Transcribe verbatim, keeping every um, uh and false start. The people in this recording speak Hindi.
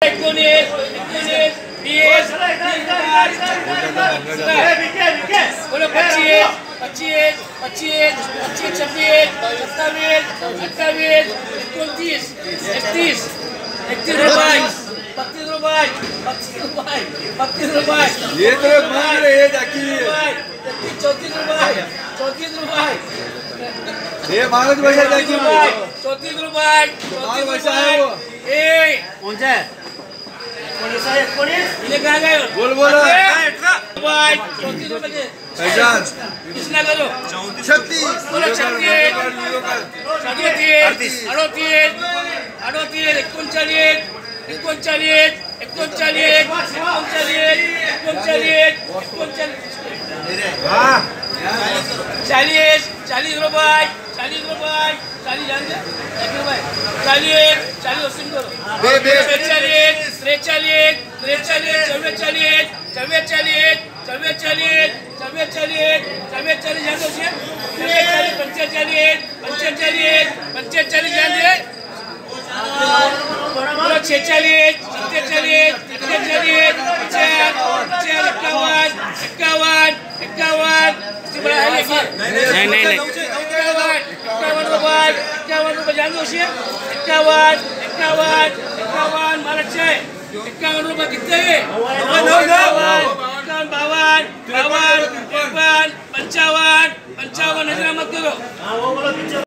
एकोणीस एकोणीस वीस बोलो पच्चीस पच्चीस पच्चीस पच्चीस छब्बीस सत्तावीस अट्ठावीस एकोणतीस एकतीस एकतीस रुपये बत्तीस रुपये बत्तीस रुपये बत्तीस रुपये ये तो मांग रहे हैं जाकी चौतीस रुपये चौतीस रुपये ये मांगत पैसा जाकी चौतीस रुपये मांग पैसा है वो ए कौन सा है ये कहाँ गए बोल बोलो चौतीस रुपये पहचान कितना करो छत्तीस बोलो छत्तीस सदतीस अड़तीस अड़तीस एकोणचालीस एकोणचालीस एकोणचालीस एकोणचालीस एकोणचालीस एकोणचालीस चालीस चालीस रुपये चालीस रुपये चालीस जानते रुपये चालीस चालीस अस्सी करो त्रेचालीस त्रेचालीस त्रेचालीस चौवेचालीस चौवेचालीस चौवेचालीस चौवेचालीस चौवेचालीस जानते चौवेचालीस पंचेचालीस पंचेचालीस पंचेचालीस जानते छेचालीस सत्तेचालीस सत्तेचालीस पचास पचास इक्यावन इक्यावन इक्यावन नहीं नहीं नहीं इक्यावन इक्यावन रुपये इक्यावन रुपये जानते हो इक्यावन इक्यावन इक्यावन मारा छः इक्यावन रुपये कितने इक्यावन बावन बावन तिरपन पंचावन पंचावन हजार मत करो।